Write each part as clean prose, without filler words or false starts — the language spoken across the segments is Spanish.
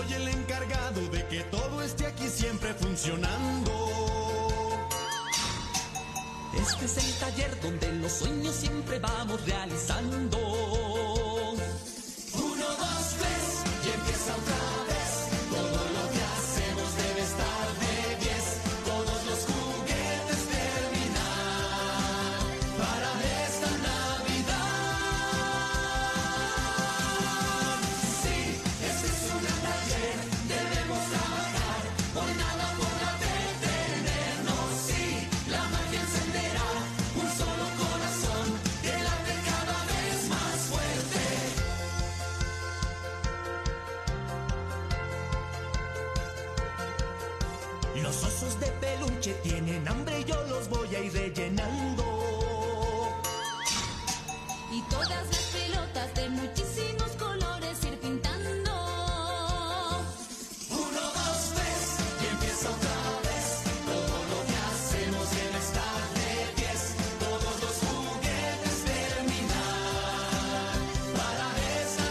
soy el encargado de que todo esté aquí siempre funcionando. Este es el taller donde los sueños siempre vamos realizando. 1, 2, 3, y empieza otra vez. Todo lo que hacemos debe estar de 10. Todos los juguetes terminar para esta Navidad. Sí, este es un gran taller, debemos trabajar. Por nada podrá detenernos. Sí, la magia encenderá un solo corazón que late cada vez más fuerte. Los osos de peluche tienen hambre, yo los voy a ir rellenando. Y todas las pelotas de muchísimos colores ir pintando. 1, 2, 3, y empieza otra vez. Todo lo que hacemos debe estar de 10. Todos los juguetes terminar para esta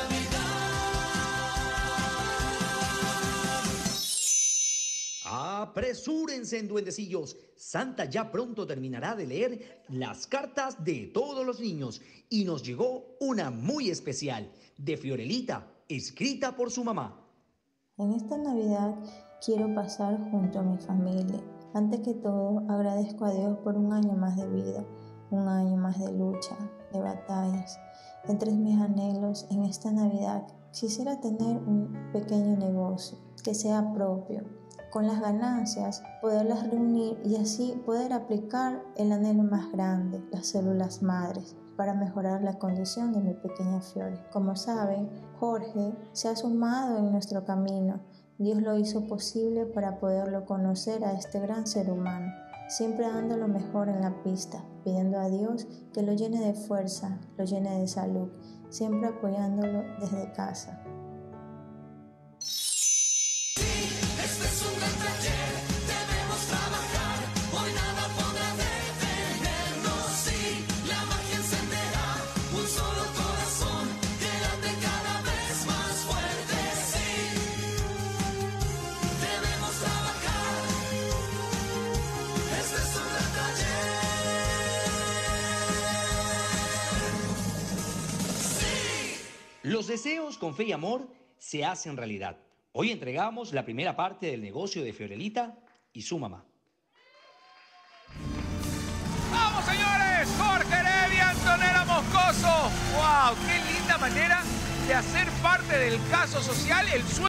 Navidad. Apresúrense, duendecillos. Santa ya pronto terminará de leer las cartas de todos los niños y nos llegó una muy especial de Fiorelita, escrita por su mamá. En esta Navidad quiero pasar junto a mi familia. Antes que todo, agradezco a Dios por un año más de vida, un año más de lucha, de batallas. Entre mis anhelos en esta Navidad, quisiera tener un pequeño negocio que sea propio. Con las ganancias, poderlas reunir y así poder aplicar el anhelo más grande, las células madres, para mejorar la condición de mi pequeña Fiore. Como saben, Jorge se ha sumado en nuestro camino. Dios lo hizo posible para poderlo conocer a este gran ser humano, siempre dando lo mejor en la pista, pidiendo a Dios que lo llene de fuerza, lo llene de salud, siempre apoyándolo desde casa. Este es un gran taller, debemos trabajar. Hoy nada podrá detenernos. Sí, la magia encenderá un solo corazón que late cada vez más fuerte. Sí, debemos trabajar. Este es un gran taller. Sí. Los deseos con fe y amor se hacen realidad. Hoy entregamos la primera parte del negocio de Fiorelita y su mamá. ¡Vamos, señores! Jorge Heredia, Antonella Moscoso. ¡Wow! ¡Qué linda manera de hacer parte del caso social! El sueño